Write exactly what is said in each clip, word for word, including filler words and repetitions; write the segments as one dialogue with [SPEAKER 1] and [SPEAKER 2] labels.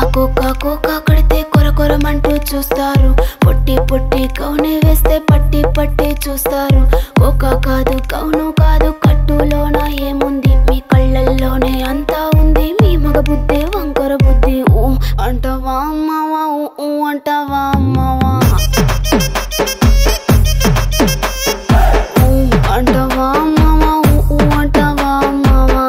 [SPEAKER 1] కోక కోక కడితే కొర కొరమంటూ చూస్తారు. పొట్టి పొట్టి కౌనే వేస్తే పట్టి పట్టి చూస్తారు. కోక కాదు కౌను కాదు కట్టులోన ఏముంది, మీ కళ్ళల్లోనే అంతా ఉంది. మీ మగ బుద్ధి వంకర బుద్ధి. ఊ అంటావా అమ్మవా, ఊ అంటావా అమ్మవా, ఊ అంటావా అమ్మవా, ఊ అంటావా అమ్మవా.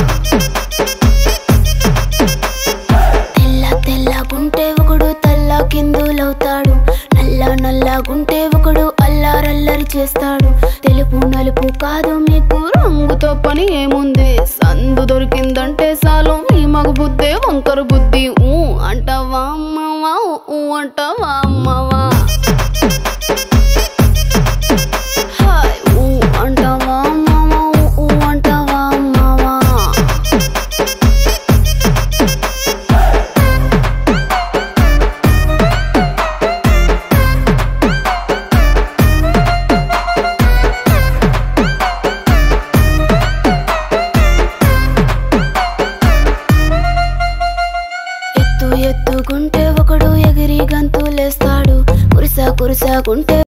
[SPEAKER 1] తెల్ల తెల్లగుంటే ఒకడు తెల్ల కిందులవుతాడు, నల్ల నల్లగుంటే ఒకడు అల్లారల్లరి చేస్తాడు. తెలుపు నలుపు కాదు మీకు రంగుతో పని ఏముంది, సందు దొరికిందంటే చాలు మీ మగ బుద్ధే వంకర బుద్ధి. ఊ అంటావా అమ్మవా, ఊ అంటావా అమ్మవా, హాయ్ ఊ అంటావా అమ్మవా, ఊ అంటావా అమ్మవా. ఎత్తు ఎత్తుకుంటే ఒకడు ఎగిరి గంతులేస్తాడు, కురుసా కురుసాకుంటే